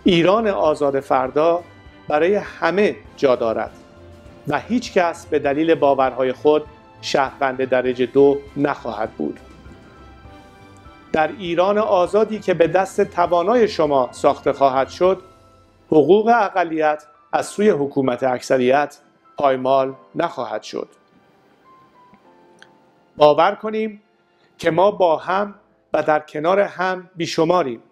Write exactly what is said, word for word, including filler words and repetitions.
ایران آزاد فردا برای همه جا دارد و هیچ کس به دلیل باورهای خود شهروند درجه دو نخواهد بود. در ایران آزادی که به دست توانای شما ساخته خواهد شد، حقوق اقلیت از سوی حکومت اکثریت پایمال نخواهد شد. باور کنیم که ما با هم و در کنار هم بیشماریم.